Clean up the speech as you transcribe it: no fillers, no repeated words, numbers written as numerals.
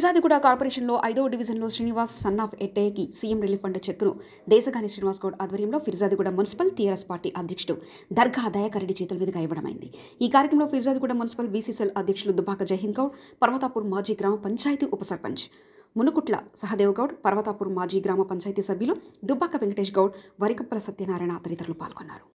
ఫిర్జాదిగూడ కార్పొరేషన్లో 5వ డివిజన్లో శ్రీనివాస్ సన్నాఫ్ ఎట్టేకి సీఎం రిలీఫ్ ఫండ్ చెక్కును దేశగాని శ్రీనివాస్ గౌడ్ ఆధ్వర్యంలో ఫిర్జాదిగూడ మున్సిపల్ టీఆర్ఎస్ పార్టీ అధ్యక్షుడు దర్గా దయాకర్ రెడ్డి చేతుల మీదుగా ఇవ్వడమైంది. ఈ కార్యక్రమంలో ఫిర్జాదిగూడ మున్సిపల్ బీసీసీఎల్ అధ్యక్షులు దుబ్బాక జయహింద్ గౌడ్, పర్వతాపూర్ మాజీ గ్రామ పంచాయతీ ఉప సర్పంచ్ మునుకుట్ల సహదేవ్ గౌడ్, పర్వతాపూర్ మాజీ గ్రామ పంచాయతీ సభ్యులు దుబ్బాక వెంకటేష్ గౌడ్, వరికప్పల సత్యనారాయణ తదితరులు పాల్గొన్నారు.